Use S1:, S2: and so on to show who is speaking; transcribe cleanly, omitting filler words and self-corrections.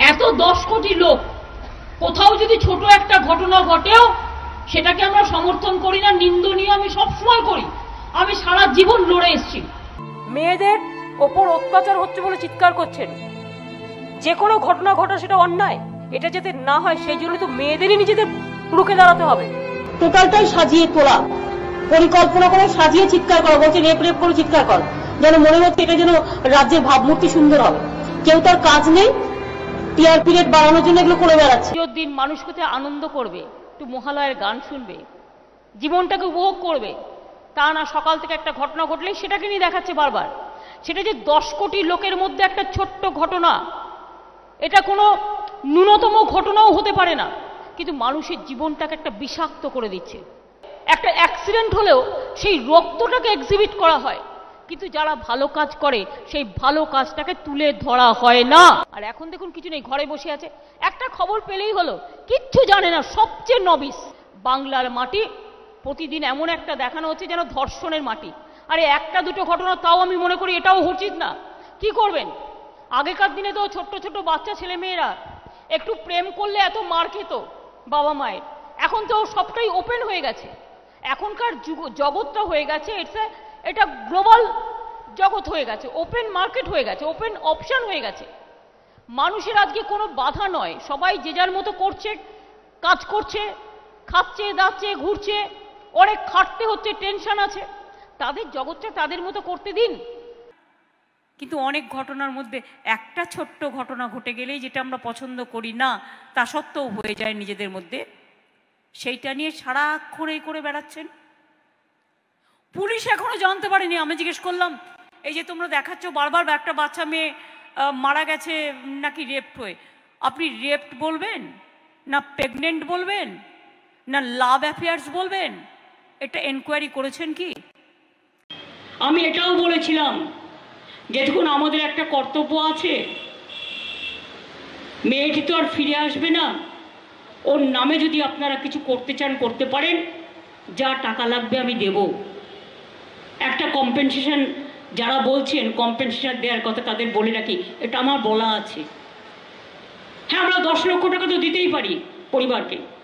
S1: এত 10 কোটি লোক, কোথাও যদি ছোট একটা ঘটনা ঘটেও সেটাকে আমরা সমর্থন করি না, নিন্দনীয় আমি সবসময় করি। আমি সারা জীবন লড়ে এসেছি।
S2: মেয়েদের ওপর অত্যাচার হচ্ছে বলে চিৎকার করছেন, যে কোনো ঘটনা ঘটা সেটা অন্যায়, এটা যাতে না হয় সেই জন্য তো মেয়েদেরই নিজেদের রুখে দাঁড়াতে হবে।
S3: টোটালটাই সাজিয়ে তোলা, পরিকল্পনা করে সাজিয়ে চিৎকার করা, বলছে রেপ রেপ করে চিৎকার কর, যেন মনে হচ্ছে এটা যেন রাজ্যের ভাবমূর্তি সুন্দর হবে। কেউ তার কাজ নেই, টিআরপি রেট বাড়ানোর জন্য এগুলো করে বেড়াচ্ছে।
S1: দিন মানুষ কোথায় আনন্দ করবে, একটু মহালয়ের গান শুনবে, জীবনটাকে উপভোগ করবে, তা না সকাল থেকে একটা ঘটনা ঘটলেই সেটাকে নিয়ে দেখাচ্ছে বারবার। সেটা যে 10 কোটি লোকের মধ্যে একটা ছোট্ট ঘটনা, এটা কোনো ন্যূনতম ঘটনাও হতে পারে না, কিন্তু মানুষের জীবনটাকে একটা বিষাক্ত করে দিচ্ছে। একটা অ্যাক্সিডেন্ট হলেও সেই রক্তটাকে এক্সিবিট করা হয়, কিন্তু যারা ভালো কাজ করে সেই ভালো কাজটাকে তুলে ধরা হয় না। আর এখন দেখুন কিছু নেই, ঘরে বসে আছে, একটা খবর পেলেই হলো, কিচ্ছু জানে না, সবচেয়ে নবিস। বাংলার মাটি প্রতিদিন এমন একটা দেখানো হচ্ছে যেন ধর্ষণের মাটি। আরে একটা দুটো ঘটনা তাও আমি মনে করি এটাও উচিত না। কি করবেন? আগেকার দিনে তো ছোট্ট ছোট্ট বাচ্চা ছেলে মেয়েরা একটু প্রেম করলে এত মার খেত বাবা মায়ের, এখন তো সবটাই ওপেন হয়ে গেছে। এখনকার জগৎটা হয়ে গেছে, এটা গ্লোবাল জগৎ হয়ে গেছে, ওপেন মার্কেট হয়ে গেছে, ওপেন অপশন হয়ে গেছে। মানুষের আজকে কোনো বাধা নয়, সবাই যে যার মতো করছে, কাজ করছে, খাচ্ছে দাচ্ছে ঘুরছে, অনেক খাটতে হচ্ছে, টেনশন আছে, তাদের জগৎটা তাদের মতো করতে দিন।
S2: কিন্তু অনেক ঘটনার মধ্যে একটা ছোট্ট ঘটনা ঘটে গেলেই, যেটা আমরা পছন্দ করি না তা সত্ত্বেও হয়ে যায় নিজেদের মধ্যে, সেইটা নিয়ে সারাক্ষণ এই করে বেড়াচ্ছেন। পুলিশ এখনো জানতে পারেনি। আমি জিজ্ঞেস করলাম, এই যে তোমরা দেখাচ্ছ বারবার একটা বাচ্চা মেয়ে মারা গেছে নাকি রেপ্ট হয়ে, আপনি রেপ্ট বলবেন না প্রেগনেন্ট বলবেন না লাভ অ্যাফেয়ার্স বলবেন? এটা এনকোয়ারি করেছেন কি? আমি এটাও বলেছিলাম যে দেখুন, আমাদের একটা কর্তব্য আছে, মেয়েটি তো আর ফিরে আসবে না, ওর নামে যদি আপনারা কিছু করতে চান করতে পারেন, যা টাকা লাগবে আমি দেব। একটা কম্পেনসেশন, যারা বলছেন কম্পেনসেশন দেওয়ার কথা তাদের বলে রাখি, এটা আমার বলা আছে। হ্যাঁ, আমরা 10 লক্ষ টাকা তো দিতেই পারি পরিবারকে,